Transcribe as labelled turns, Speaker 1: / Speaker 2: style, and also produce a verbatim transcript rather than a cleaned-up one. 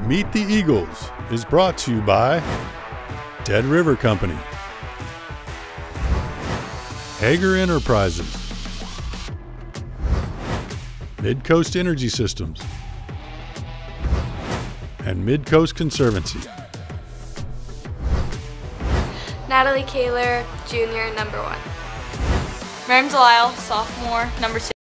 Speaker 1: Meet the Eagles is brought to you by Dead River Company, Hager Enterprises, Midcoast Energy Systems, and Midcoast Conservancy.
Speaker 2: Natalie Kaler, junior, number one.
Speaker 3: Miriam Delisle, sophomore, number two.